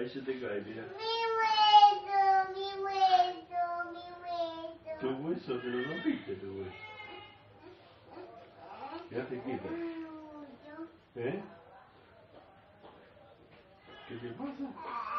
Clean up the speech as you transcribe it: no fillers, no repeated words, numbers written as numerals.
Ahí se te cae, mira. Mi hueso, mi hueso. Tu hueso, te lo rompiste, tu hueso. Quédate quieta. ¿Eh? ¿Qué te pasa?